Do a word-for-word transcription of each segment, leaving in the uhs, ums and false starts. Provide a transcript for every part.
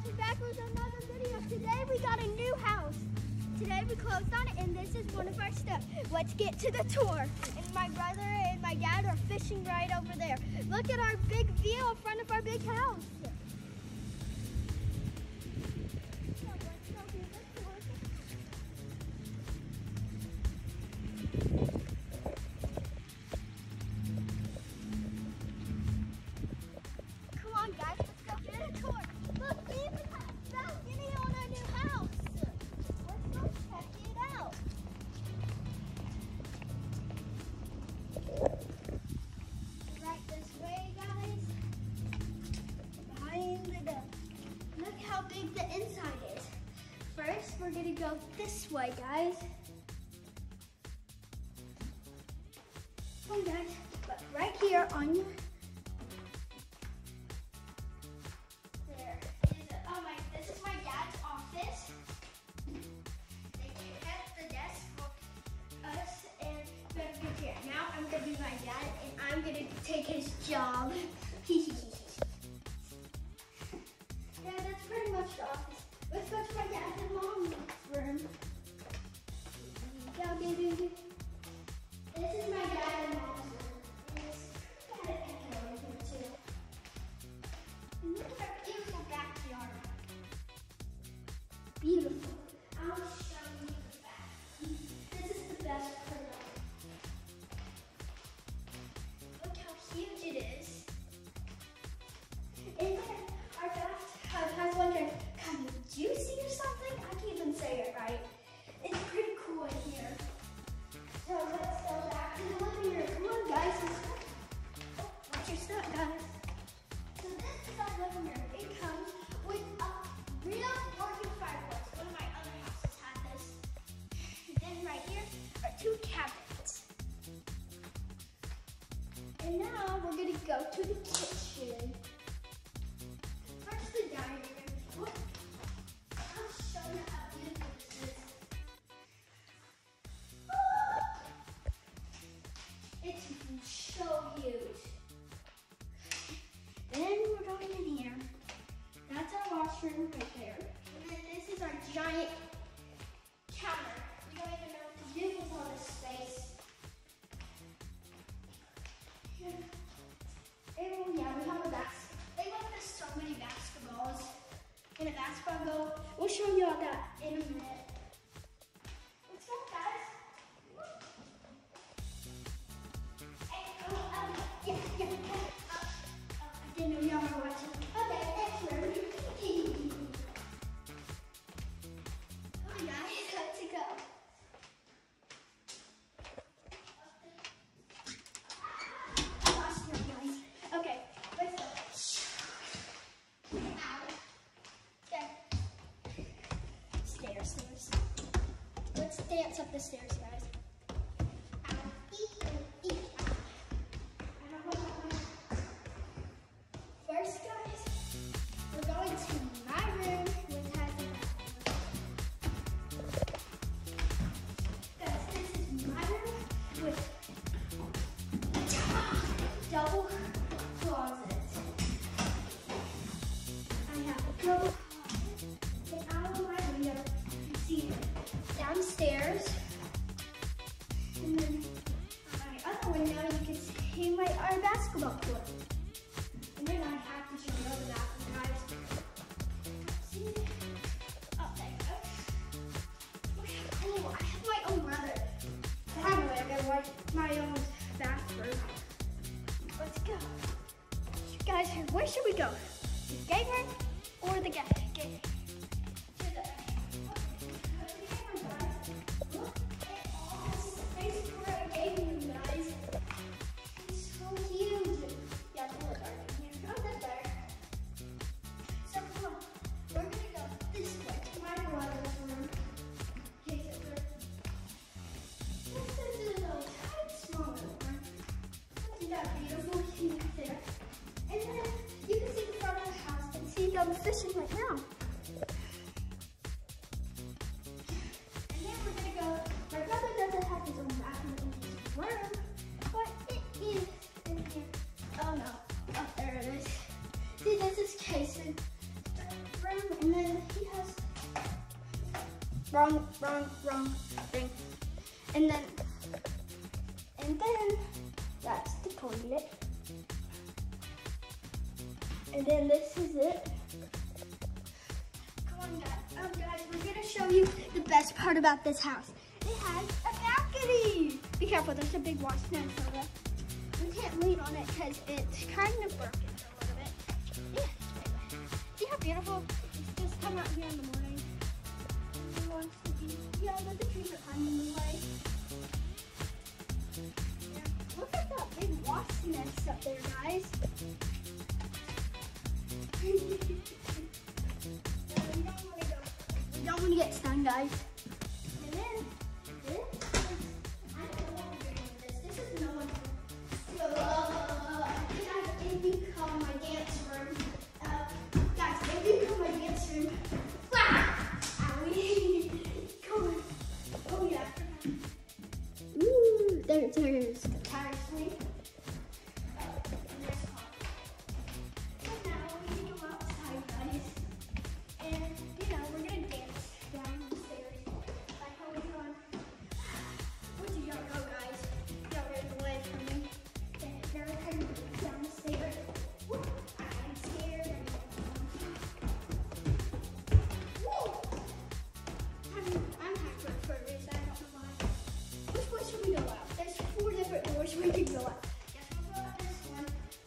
guys, we're back with another video. Today we got a new house. Today we closed on it and this is one of our steps. Let's get to the tour. And my brother and my dad are fishing right over there. Look at our big view in front of our big house. So let's go do the tour. Come on guys, let's go get a tour. Look, we even have a balcony on our new house. Let's go check it out. Right this way, guys. Behind the door. Look how big the inside is. First, we're gonna go this way, guys. Come on, guys. But right here on your there is a, oh my, this is my dad's office. They kept the desk for us and better get here. Now I'm gonna be my dad and I'm gonna take his job. Yeah, that's pretty much the office. Let's go to my dad and mom's room. Go, baby. This is my dad and mom's room. And it's got an echo in here too. And look at our beautiful backyard. Beautiful. I'll show you the back. This is the best part of it. Look how huge it is. And then our bathtub has like a kind of juicy or something. I can't even say it right. It's pretty cool in here. So let's go back to the living room. Come on, guys. Let's go. Oh, watch your step, guys. So this is our living room. It comes with a real working fireplace. One of my other houses had this. And then right here are two cabinets. And now we're gonna go to the kitchen. First, the dining room. Look, I'll show you how beautiful this is. It's so huge. Then we're going in here. That's our washroom right there. And then this is our giant counter. We don't even know what to do with all this space. And yeah, we have a basket. They left us so many basketballs and a basketball goal. We'll show you all that in a minute. Let's go, guys. Hey, oh, um, yeah, yeah, yeah. Uh, uh, I didn't know y'all were watching. Okay, next room. Come on, guys, let's go. Lost your guys. Okay, let's go. Ow. Okay. Stairs, stairs. Let's dance up the stairs, guys. Ow. Eat, eat. I don't know how to. First, guys, we're going to my room, which has a guys, this is my room with double closet. I have a double closet, and out of my window, you can see downstairs. And then on my other window, you can see my our basketball court. And then I have to show you over that, guys. See? Oh, there you go. Look how cool. I have my own weather. I have like my own bathroom. Let's go. Guys, where should we go? The game room or the game? game? To the, go to the game room, guys. Look at all this space for a game room, guys. It's so huge. Yeah, it's a little dark in here. Oh, that's better. So come on, we're gonna go this way to my brother's room. Okay, so we're, this is a little tiny small little room. Look at that beautiful view there. And then you can see the front of the house and see them fishing right now. And then we're gonna go, my brother doesn't have his own bathroom in his room, but it is in here. Oh no, oh there it is. See, this is Casey's room And then he has wrong, wrong, wrong thing. And then, and then that's the toilet. And then this is it. Come on, guys. Um, guys, we're gonna show you the best part about this house. It has a balcony. Be careful, there's a big wash stand soda. We can't lean on it because it's kind of broken a little bit. Yeah. See how beautiful? It's just come out here in the morning. Everyone wants to be, yeah, the trees are kind of in the way. Yeah. Look at that big wasp nest up there, guys. no, we don't want to go. We don't want to get stung, guys. And then this is, I don't know what we're doing with this. This is no one's room. So, uh, guys, if you come my dance room, uh, guys, if you come my dance room, wow! Owie! Come on. Oh yeah. Ooh, there, there's the tire swing. We can go up. Guess we'll go up this one.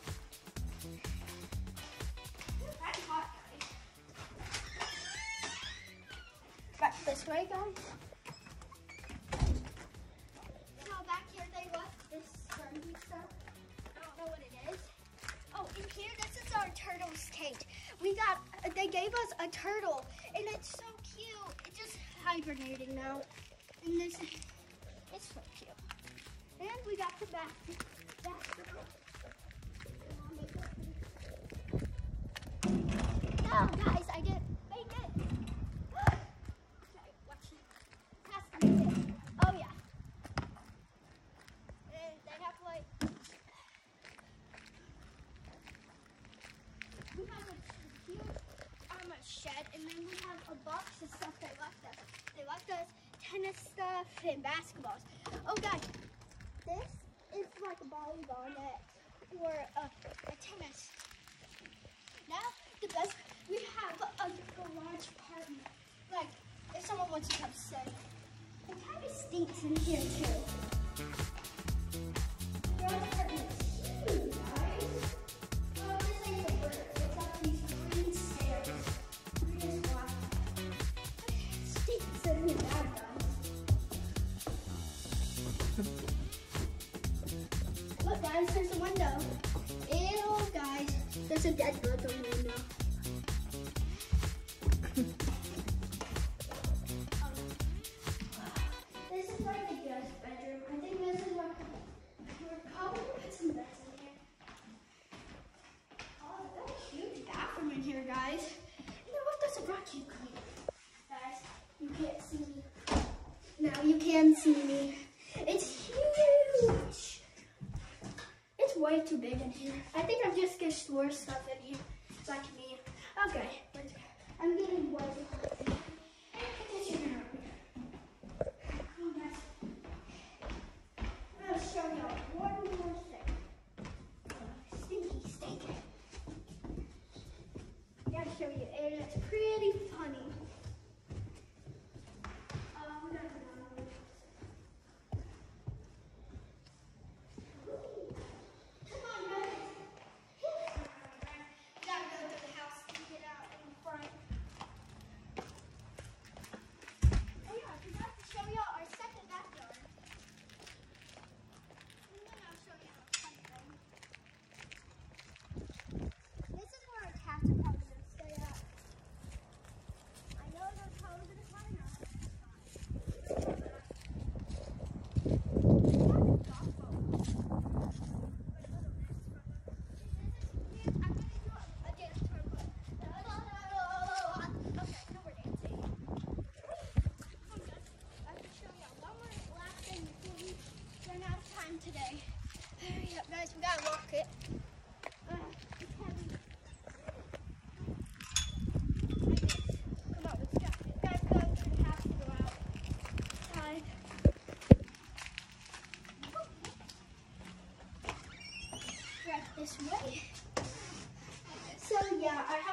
That's hot, guys. Back this way, guys. So back here they left this spongy stuff. I don't know what it is. Oh, in here, this is our turtle's cage. We got, they gave us a turtle, and it's so cute. It's just hibernating now. And this, it's so cute. And we got the basket. basketball. Oh, guys, I did make it. Okay, watch it. Has to be it. Oh, yeah. And they have like, we have a huge um, a shed, and then we have a box of stuff they left us. They left us tennis stuff and basketballs. Oh, guys. This is like a volleyball net or a, a tennis. Now, the best, we have a garage apartment. Like, if someone wants to come stay. It kind of stinks in here, too. Garage apartment is huge, guys. Oh, this ain't the bird. It's up these green stairs. Green is black. It stinks in here, bad, guys. Look, guys, there's a window. Ew, guys, there's a dead bird on the window. This is like the guest bedroom. I think this is where we're probably gonna put some beds in here. Oh, there's a huge bathroom in here, guys. You know what? There's a vacuum cleaner. Guys, you can't see me. Now you can see me. It's huge. It's way too big in here. I think I'm just gonna store stuff in here, like me. Okay, I'm getting way too big. Oh, guys. I'm gonna show y'all one more thing. Stinky, stinky. I gotta show you, and it's pretty funny. Um, no, no, no.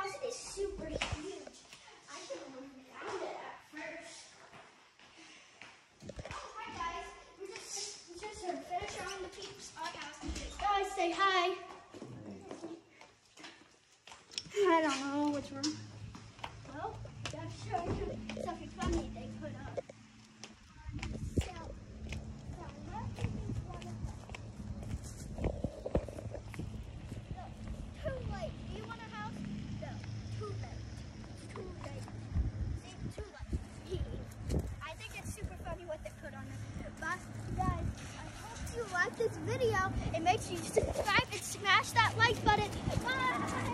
house is super huge. I couldn't have found it at first. Oh, hi guys. We're just, we're just to finish on the Peeps Art House. Guys, say hi. I don't know which one. Well, gotta show you something funny they put up. So, so let's do one of them. No, too late. Do you want a house? No, too late. Too late. See, too late. I think it's super funny what they put on it. But guys, I hope you like this video and make sure you subscribe and smash that like button. Bye!